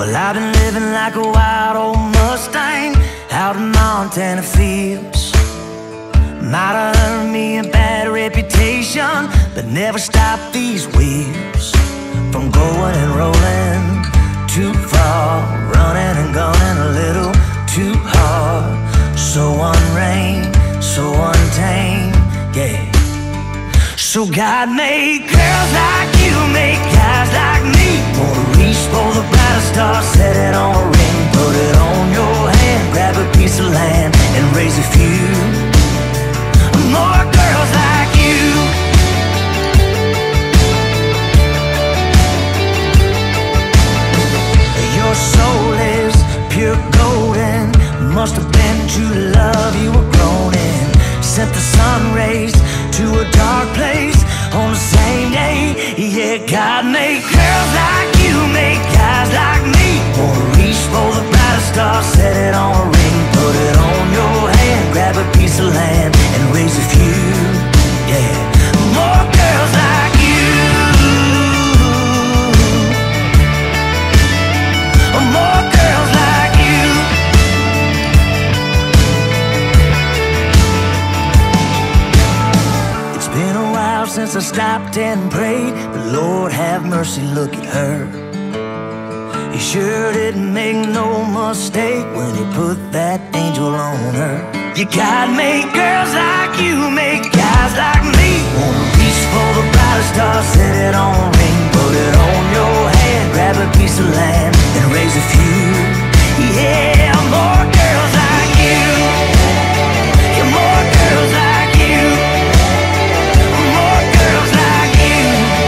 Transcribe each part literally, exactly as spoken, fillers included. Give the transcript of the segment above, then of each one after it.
Well, I've been living like a wild old Mustang out in Montana fields. Might have earned me a bad reputation, but never stopped these wheels from going and rolling too far, running and gunning a little too hard. So unrein, so untamed, yeah. So God made girls like you, make guys like me. Wanna reach for the brightest star, set it on a ring, put it on your hand, grab a piece of land and raise a few more girls like you. Your soul is pure golden, must have been true love you were grown in. Sent the sun rays to a dark place on the same day. Yeah, God made girls like you, make guys like me. Wanna reach for the brightest star, set it on a ring, put it on your hand, grab a piece of land and raise a few, yeah, more girls like you. More girls like you. It's been a while since I stopped and prayed, but Lord have mercy, look at her. He sure didn't make no mistake when he put that angel on her. You God made girls like you, make guys like me. Wanna reach for the brightest star, set it on a ring, put it on your hand, grab a piece of land and raise a few, yeah, more girls like you. Yeah, more girls like you. More girls like you.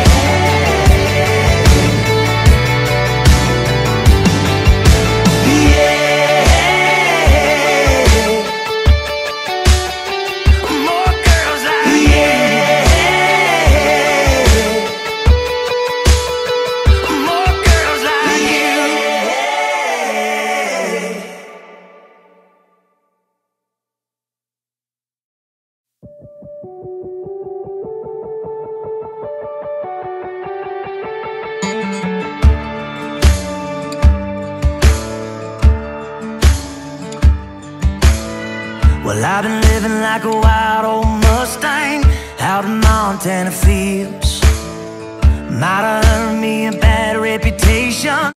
Well, I've been living like a wild old Mustang out in Montana fields. Might have earned me a bad reputation.